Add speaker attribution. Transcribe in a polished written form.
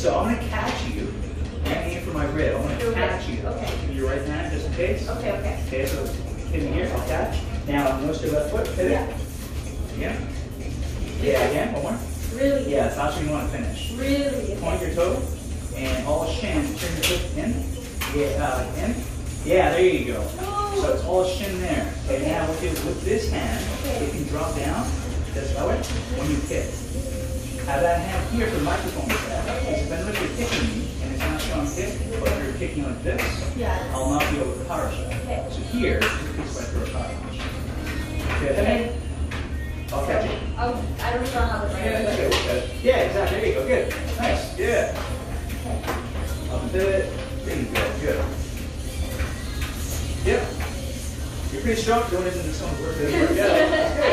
Speaker 1: So I'm going to catch you. I'm aim for my rib. I'm going to catch you.
Speaker 2: Okay.
Speaker 1: Give me your right hand just in case.
Speaker 2: Okay, okay.
Speaker 1: Okay, so hit me here. I'll catch. Now, nose to left foot. Hit it. Again. Yeah, again. One more.
Speaker 2: Really?
Speaker 1: Yeah, that's how you want to finish.
Speaker 2: Really?
Speaker 1: Point your toe and all shin. Turn your foot in. Yeah, in. Yeah, there you go.
Speaker 2: Oh.
Speaker 1: So it's all shin there. Okay, now with this hand, it can drop down this way when you kick. Have that hand here for the microphone. If you're kicking me and it's not a strong kick, but you're kicking like this, I'll knock you over the power shot.
Speaker 2: Okay.
Speaker 1: So here, it's like for a power punch. Okay. I'll catch it.
Speaker 2: I don't know how to
Speaker 1: Yeah, that's good. Yeah, exactly. There you go. Good. Nice. Yeah. Up and pivot. There you go. Good. Yep. You're pretty strong doing this in the summer. Yeah.